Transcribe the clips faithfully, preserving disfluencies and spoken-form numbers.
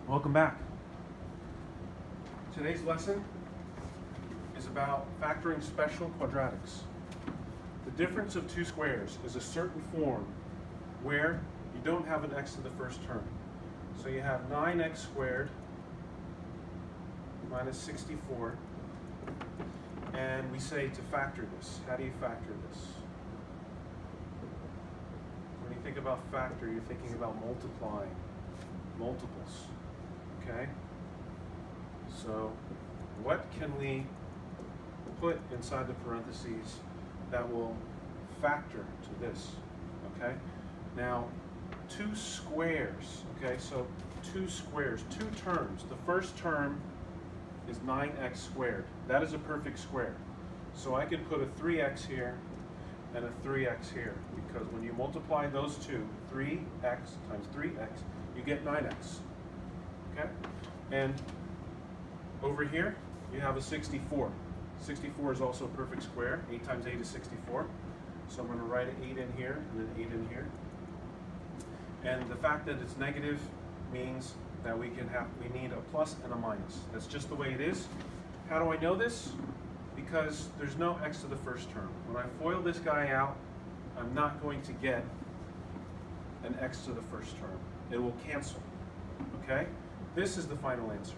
Welcome back. Today's lesson is about factoring special quadratics. The difference of two squares is a certain form where you don't have an x to the first term. So you have nine x squared minus sixty-four, and we say to factor this. How do you factor this? When you think about factor, you're thinking about multiplying multiples. Okay? So what can we put inside the parentheses that will factor to this? Okay? Now, two squares, okay, so two squares, two terms. The first term is nine x squared. That is a perfect square. So I could put a three x here and a three x here, because when you multiply those two, three x times three x, you get nine x. Okay? And over here, you have a sixty-four. sixty-four is also a perfect square. eight times eight is sixty-four. So I'm going to write an eight in here and an eight in here. And the fact that it's negative means that we can have, we need a plus and a minus. That's just the way it is. How do I know this? Because there's no x to the first term. When I FOIL this guy out, I'm not going to get an x to the first term. It will cancel. Okay? This is the final answer.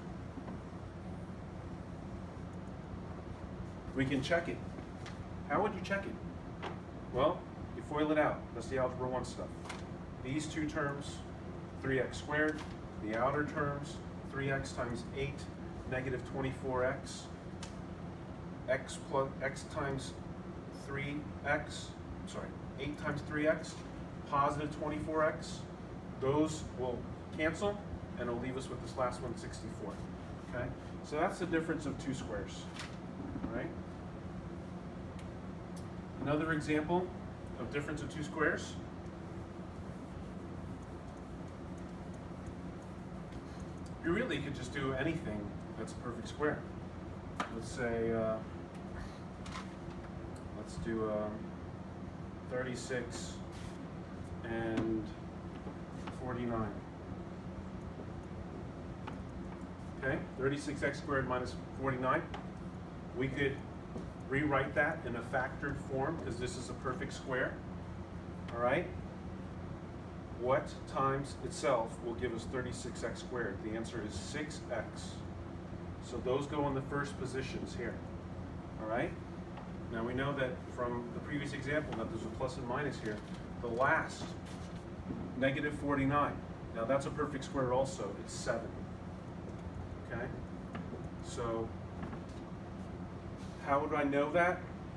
We can check it. How would you check it? Well, you FOIL it out. That's the Algebra one stuff. These two terms, three x squared. The outer terms, three x times eight, negative twenty-four x. X plus x times three x, sorry, eight times three x, positive twenty-four x. Those will cancel, and it'll leave us with this last one, sixty-four. Okay? So that's the difference of two squares. All right? Another example of difference of two squares. You really could just do anything that's a perfect square. Let's say, uh, let's do uh, thirty-six and forty-nine. Okay, thirty-six x squared minus forty-nine. We could rewrite that in a factored form because this is a perfect square. All right? What times itself will give us thirty-six x squared? The answer is six x. So those go in the first positions here. All right? Now we know that from the previous example that there's a plus and minus here. The last, negative forty-nine. Now that's a perfect square also. It's seven. Okay? So how would I know that?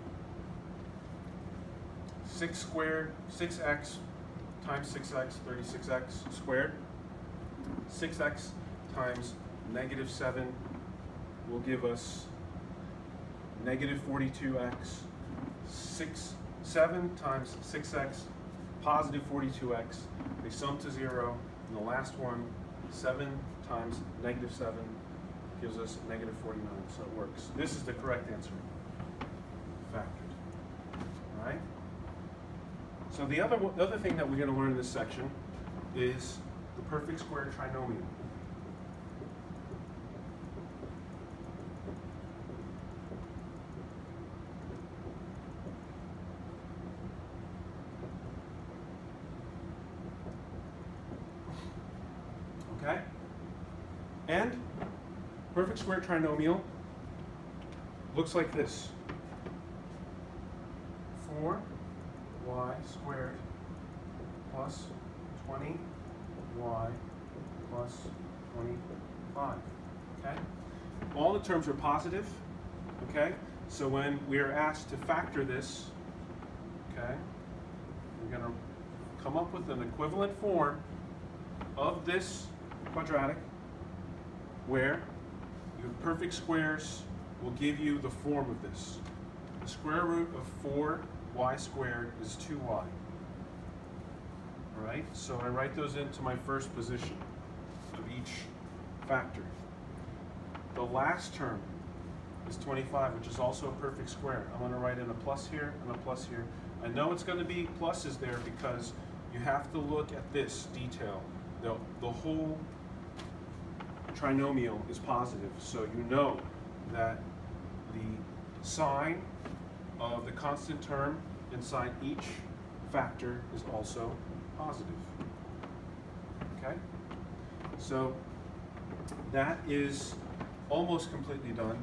six squared, six x times six x, thirty-six x squared. six x times negative seven will give us negative forty-two x. six, seven times six x, positive forty-two x. They sum to zero. And the last one, seven times negative seven, gives us negative forty-nine. So it works. This is the correct answer. Factored. All right? So the other, the other thing that we're going to learn in this section is the perfect square trinomial. Okay? And perfect square trinomial looks like this. four y squared plus twenty y plus twenty-five. Okay? All the terms are positive. Okay? So when we are asked to factor this, okay, we're going to come up with an equivalent form of this quadratic where your perfect squares will give you the form of this. The square root of four y squared is two y. All right, so I write those into my first position of each factor. The last term is twenty-five, which is also a perfect square. I'm going to write in a plus here and a plus here. I know it's going to be pluses there because you have to look at this detail. The, the whole trinomial is positive, so you know that the sign of the constant term inside each factor is also positive. Okay? So that is almost completely done.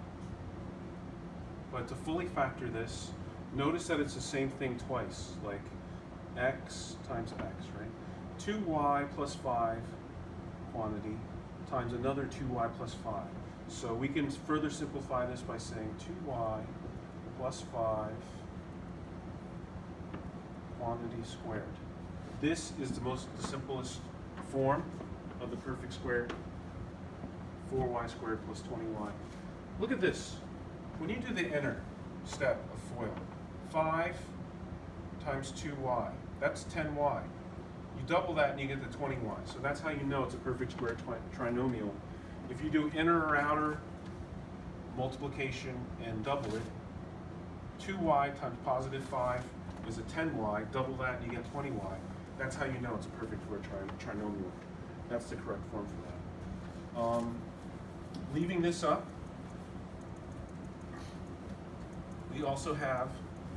But to fully factor this, notice that it's the same thing twice, like x times x, right? two y plus five quantity times another two y plus five. So we can further simplify this by saying two y plus five quantity squared. This is the most the simplest form of the perfect square, four y squared plus twenty y. Look at this. When you do the inner step of FOIL, five times two y, that's ten y. You double that and you get the twenty y. So that's how you know it's a perfect square trinomial. If you do inner or outer multiplication and double it, two y times positive five is a ten y, double that and you get twenty y. That's how you know it's a perfect square tri trinomial. That's the correct form for that. Um, leaving this up, we also have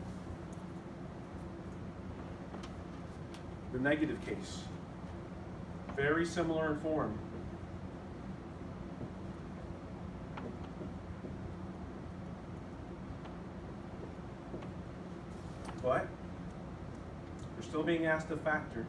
the negative case. Very similar in form. But we're still being asked to factor.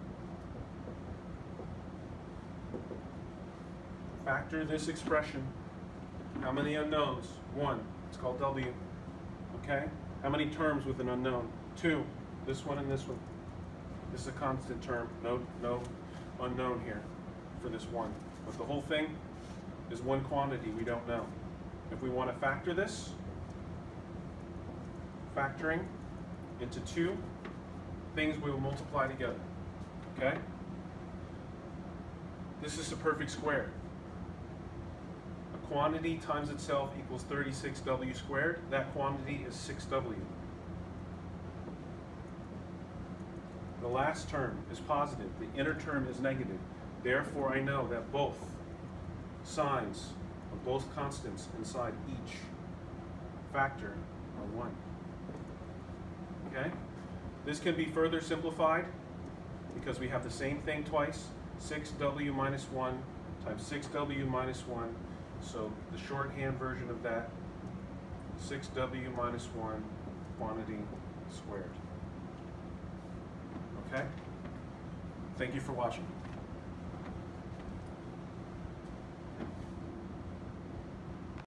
Factor this expression. How many unknowns? One. It's called W. Okay? How many terms with an unknown? Two. This one and this one. This is a constant term. No, no unknown here for this one. But the whole thing is one quantity we don't know. If we want to factor this, factoring into two things we will multiply together. Okay? This is a perfect square. A quantity times itself equals thirty-six w squared. That quantity is six w. The last term is positive. The inner term is negative. Therefore, I know that both signs of both constants inside each factor are one. Okay? This can be further simplified because we have the same thing twice. six w minus one times six w minus one. So the shorthand version of that, six w minus one quantity squared. Okay? Thank you for watching.